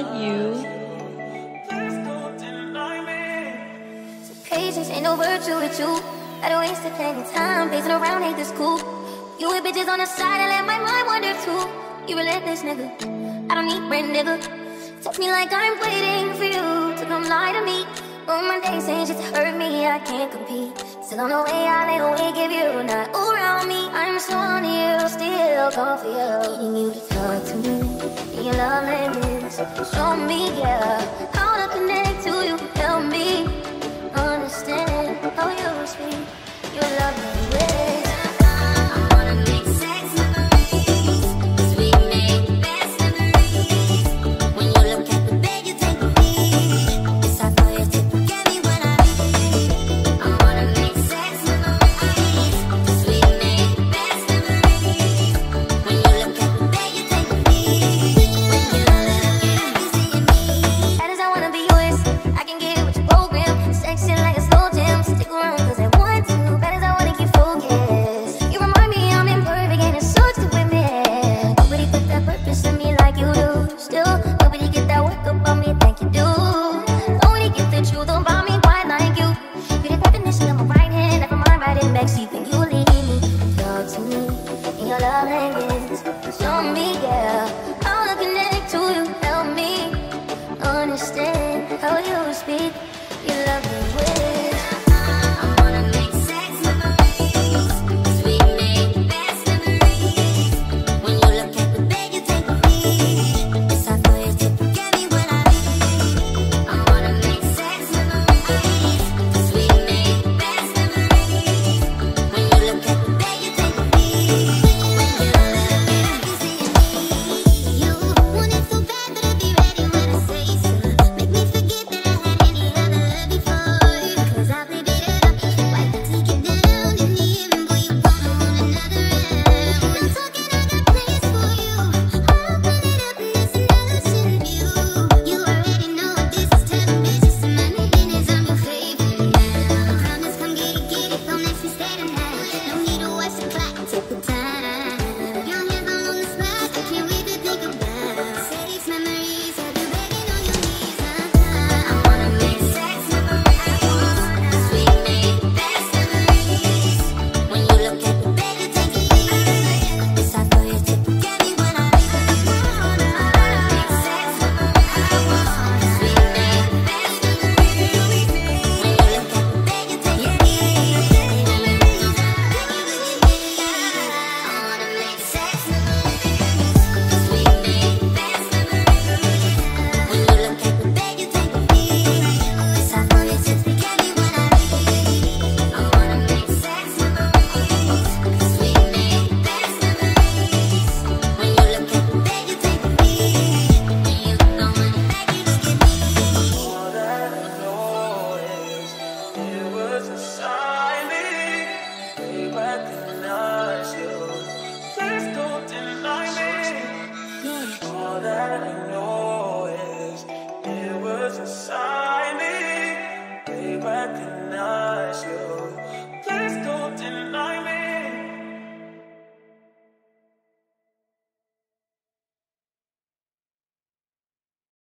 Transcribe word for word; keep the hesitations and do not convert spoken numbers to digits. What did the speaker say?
you. Patience ain't no virtue with you. I don't waste plenty time pacing around, ain't this cool? You with bitches on the side and let my mind wander too. You relentless nigga, I don't need friend nigga. Text me like I'm waiting for you to come lie to me. On my days saying shit to hurt me, I can't compete. Still on the way, I lay awake if you're not around me. I'm so on you, still call for you. Needing you to talk to me, in your love language. Show me, yeah, how to connect to you. Help me understand how you speak your love language. I wanna make sex memories, 'cause we make the best memories. When you look at the bed, you take me. It's hard for you to forget me when I leave. I wanna make sex memories, 'cause we make the best memories. When you look at the bed, you take me. When you look at me, seeing me. Bad as I wanna be yours, I can get with your program. Sexy like a slow jam, stick around 'cause I want to. Bad as I wanna keep focused. You remind me I'm imperfect and it's so stupid with me. Nobody put that purpose in me like you do. Still, nobody get that work about me like you do. Nobody get the truth about me quite like you. You're the definition of my right hand, never mind riding backseat when you leave me. Talk to me in your love language. Show me, yeah, how to connect to you. Help me understand how you speak your love language. I wanna make sex memories, 'cause we make the best memories. When you look at the bed, you take me. It's hard for you to forget me when I leave. I wanna make sex memories, 'cause we make the best memories. When you look at the bed, you take me. When you look at me, seeing me. You want it so bad that I'll be ready when I say so. Make me forget that I had any other love before. 'Cause I played it up, why not take it down? In the end, boy, you gonna want another round. I'm talking, I got plans for you. I'll open it up and it's an ocean view. You already know what this is, tell them bitches to mind their business, I'm your favorite now. Promise, come get it, get it, don't let me stay tonight. No need to watch the clock, take the time. Your hands all on the spot, I can't wait to think about. Say these memories, have you begging on your knees? I wanna make sex memories, 'cause we make the best memories. When you look at the bed, you take me. It's hard for you to forget me when I leave. I wanna make sex memories, 'cause we make the best memories. When you look at the bed, you take me. I wanna make sex memories, 'cause we make the best memories. When you look at the bed, you take me. It's hard for you to forget me when I leave. I wanna make sex memories, 'cause we make the best memories. When you look at the bed, you take me. And you know when I beg you to give me. All that I know is it was a sign. They recognize you. Please don't deny me. All that I know is it was a sign. They recognize